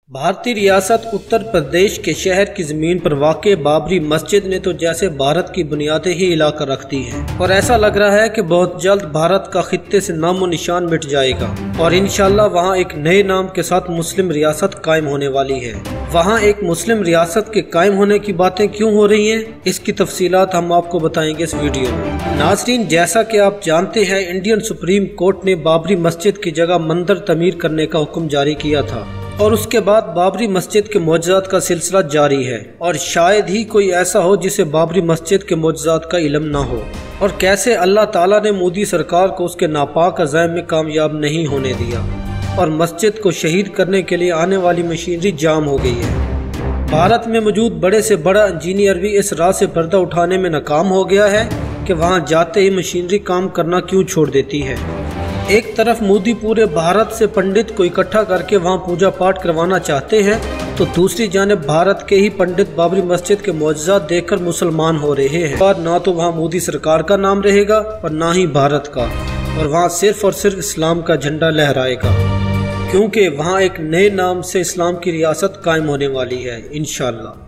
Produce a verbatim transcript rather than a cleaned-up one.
भारतीय रियासत उत्तर प्रदेश के शहर की जमीन पर वाक़ बाबरी मस्जिद ने तो जैसे भारत की बुनियादें ही हिला कर रख दी हैं और ऐसा लग रहा है कि बहुत जल्द भारत का खित्ते से नामो निशान मिट जाएगा और इंशाल्लाह वहाँ एक नए नाम के साथ मुस्लिम रियासत कायम होने वाली है। वहाँ एक मुस्लिम रियासत के कायम होने की बातें क्यों हो रही हैं, इसकी तफसीलात हम आपको बताएंगे इस वीडियो में। नाज़रीन, जैसा कि आप जानते हैं, इंडियन सुप्रीम कोर्ट ने बाबरी मस्जिद की जगह मंदिर तमीर करने का हुक्म जारी किया था और उसके बाद बाबरी मस्जिद के मौजज़ात का सिलसिला जारी है और शायद ही कोई ऐसा हो जिसे बाबरी मस्जिद के मौजज़ात का इल्म ना हो। और कैसे अल्लाह ताला ने मोदी सरकार को उसके नापाक अज़ाइम में कामयाब नहीं होने दिया और मस्जिद को शहीद करने के लिए आने वाली मशीनरी जाम हो गई है। भारत में मौजूद बड़े से बड़ा इंजीनियर भी इस राह से पर्दा उठाने में नाकाम हो गया है कि वहाँ जाते ही मशीनरी काम करना क्यों छोड़ देती है। एक तरफ मोदी पूरे भारत से पंडित को इकट्ठा करके वहां पूजा पाठ करवाना चाहते हैं, तो दूसरी जानिब भारत के ही पंडित बाबरी मस्जिद के मौजज़ात देखकर मुसलमान हो रहे हैं और ना तो वहां मोदी सरकार का नाम रहेगा और ना ही भारत का, और वहां सिर्फ और सिर्फ इस्लाम का झंडा लहराएगा, क्योंकि वहां एक नए नाम से इस्लाम की रियासत कायम होने वाली है इंशाअल्लाह।